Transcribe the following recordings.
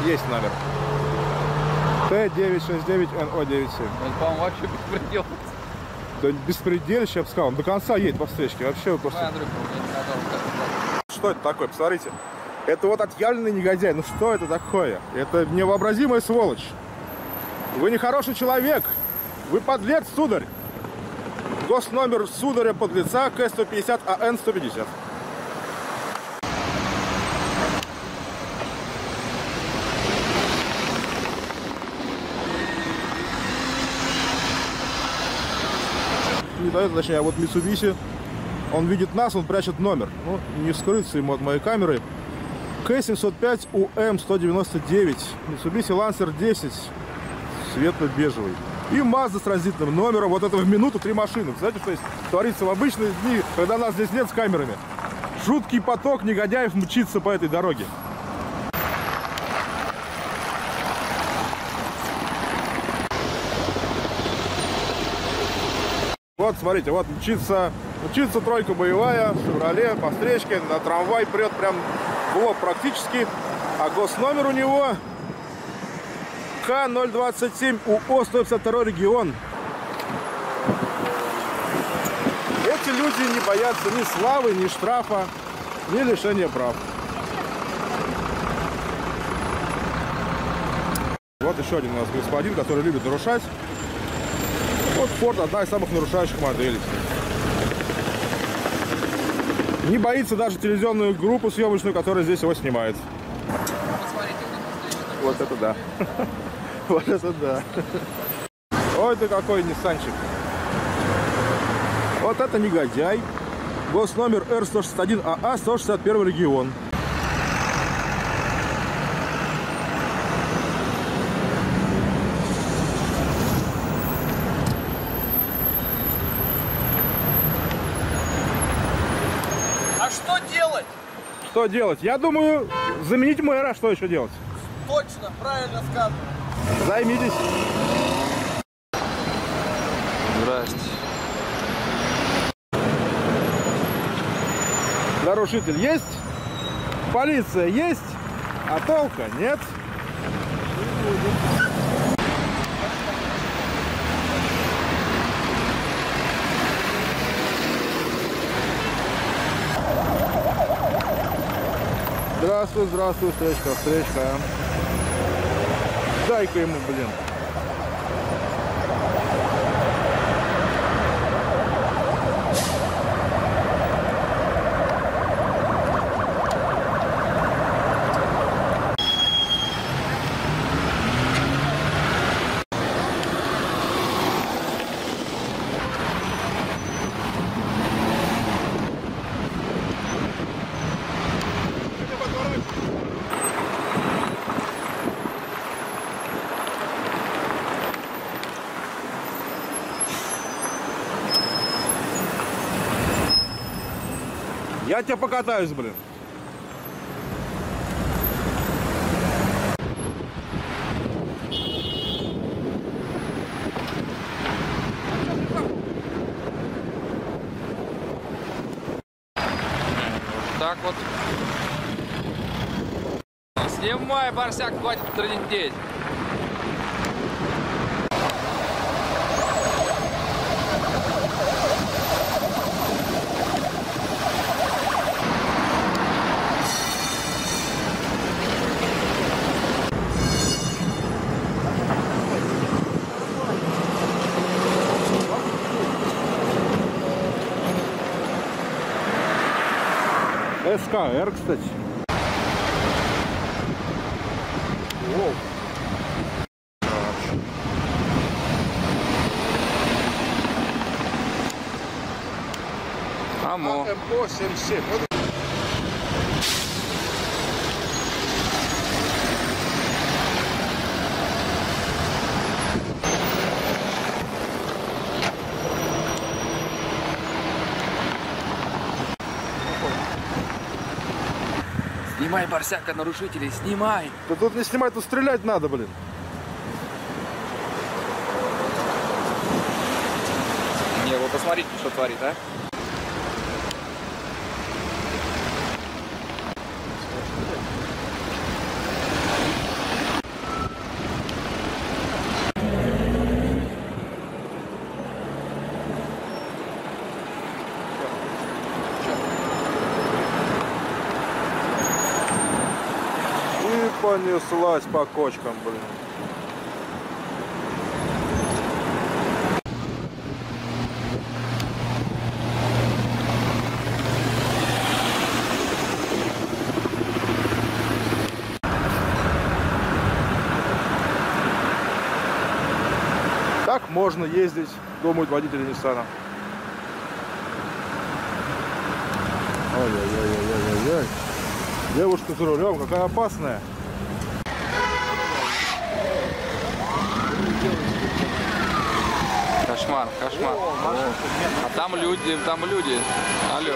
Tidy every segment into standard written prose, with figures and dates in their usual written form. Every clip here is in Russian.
Есть номер. Т969НО97. Он, по-моему, вообще беспредел. Да беспредельщик, я бы сказал. Он до конца едет по встречке. Вообще просто... Что это такое? Посмотрите. Это вот отъявленный негодяй. Ну что это такое? Это невообразимая сволочь. Вы не хороший человек. Вы подлец, сударь. Госномер сударя подлеца К-150 АН-150. Не дает, точнее, а вот Mitsubishi, он видит нас, он прячет номер. Ну, не скрыться ему от моей камеры. К-705УМ-199, Mitsubishi Lancer 10, светло-бежевый. И Mazda с транзитным номером. Вот это в минуту 3 машины. Знаете, что есть творится в обычные дни, когда нас здесь нет с камерами? Жуткий поток негодяев мчится по этой дороге. Вот, смотрите, вот мчится тройка боевая, Chevrolet по встречке, на трамвай прет прям в лоб практически. А госномер у него К-027 УО 152 регион. Эти люди не боятся ни славы, ни штрафа, ни лишения прав. Вот еще один у нас господин, который любит нарушать. Вот Ford одна из самых нарушающих моделей. Не боится даже телевизионную группу съемочную, которая здесь его снимает. Вот это да. Вот это да. Ой, ты какой ниссанчик. Вот это негодяй. Госномер Р161АА 161 регион. А что делать? Что делать? Я думаю, заменить мэра. Что еще делать? Точно, правильно сказано. Займитесь. Здрасте. Нарушитель есть? Полиция есть? А толка нет? Здравствуй, здравствуй, встречка, встречка. Дай-ка ему, блин. Я тебя покатаюсь, блин. Так вот. Снимай, Барсяк, хватит трындеть. СКР, кстати. Воу. Амо. МО-77. Снимай, Барсяка, нарушителей, снимай. Да тут не снимать, тут стрелять надо, блин. Не, вы посмотрите, что творит, а? Понеслась по кочкам, блин. Так можно ездить, думают водители Ниссана. Ой-ой-ой-ой-ой-ой. Девушка за рулем, какая опасная. Кошмар, кошмар. А там люди, там люди. Алло.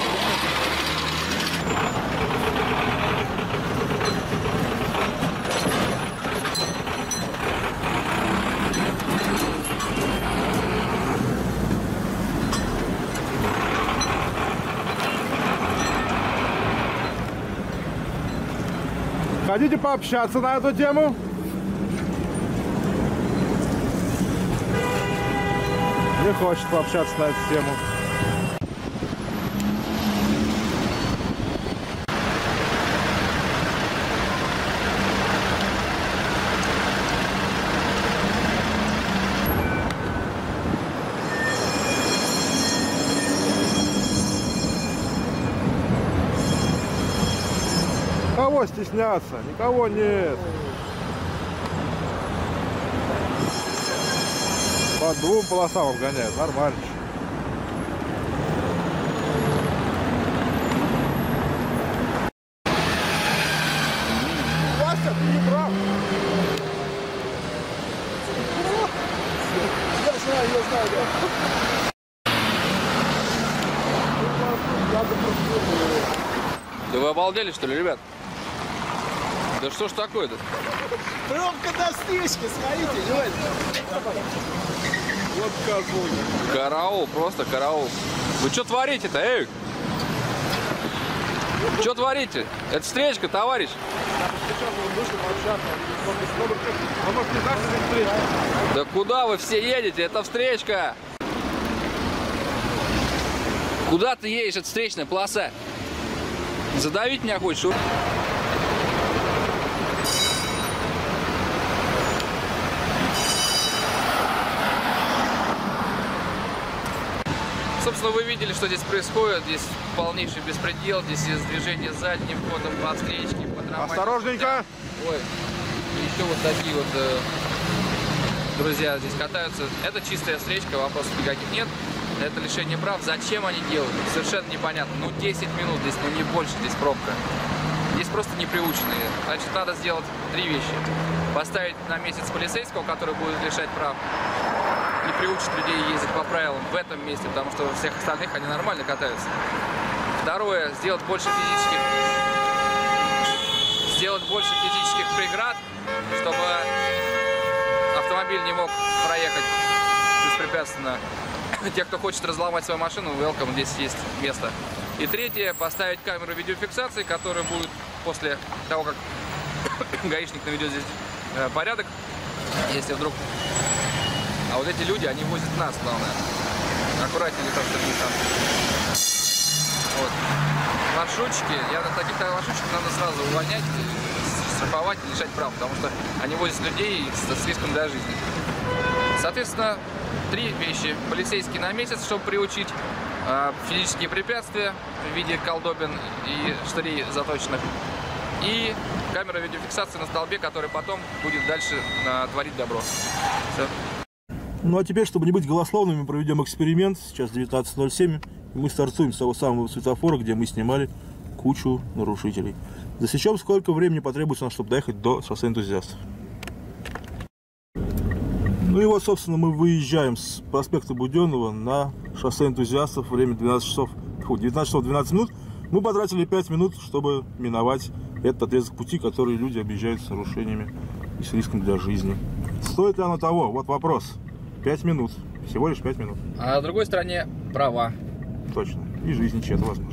Хотите пообщаться на эту тему? Не хочет пообщаться на эту тему. Кого стесняться? Никого нет. По двум полосам обгоняют, нормально. Вася, ты не прав. Я знаю, Да вы обалдели, что ли, ребят? Да что ж такое-то? Пробка до встречки, смотрите, Лёнь. Вот козлы. Караул, просто караул. Вы что творите-то, эй? Что творите? Это встречка, товарищ. Да куда вы все едете? Это встречка. Куда ты едешь? Это встречная полоса. Задавить меня хочешь? Собственно, вы видели, что здесь происходит. Здесь полнейший беспредел. Здесь есть движение задним ходом по встречке, по трамваю. Осторожненько! Ой, и еще вот такие вот друзья здесь катаются. Это чистая встречка, вопросов никаких нет. Это лишение прав. Зачем они делают? Совершенно непонятно. Ну, 10 минут здесь, ну не больше, здесь пробка. Здесь просто неприученные. Значит, надо сделать три вещи. Поставить на месяц полицейского, который будет лишать прав. И приучить людей ездить по правилам в этом месте, потому что у всех остальных они нормально катаются. Второе, сделать больше физических преград, чтобы автомобиль не мог проехать беспрепятственно. Те, кто хочет разломать свою машину, welcome, здесь есть место. И третье, поставить камеру видеофиксации, которая будет после того, как гаишник наведет здесь порядок, если вдруг... А вот эти люди, они возят нас, главное. Аккуратнее, не то, что не там. Вот. Маршрутчики, я на таких маршрутчиках надо сразу увольнять, штрафовать и лишать прав, потому что они возят людей с риском для жизни. Соответственно, три вещи. Полицейский на месяц, чтобы приучить, физические препятствия в виде колдобин и штырей заточенных, и камера видеофиксации на столбе, который потом будет дальше творить добро. Все. Ну а теперь, чтобы не быть голословными, проведем эксперимент. Сейчас 19:07, и мы стартуем с того самого светофора, где мы снимали кучу нарушителей. Засечем, сколько времени потребуется нам, чтобы доехать до шоссе Энтузиастов. Ну и вот, собственно, мы выезжаем с проспекта Буденного на шоссе Энтузиастов. Время 19 часов 12 минут. Мы потратили 5 минут, чтобы миновать этот отрезок пути, который люди объезжают с нарушениями и с риском для жизни. Стоит ли оно того? Вот вопрос. 5 минут. Всего лишь 5 минут. А на другой стороне права. Точно. И жизни чья-то, возможно.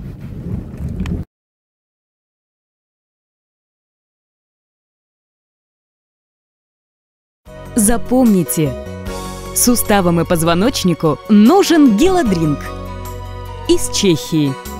Запомните, суставам и позвоночнику нужен Геладринк из Чехии.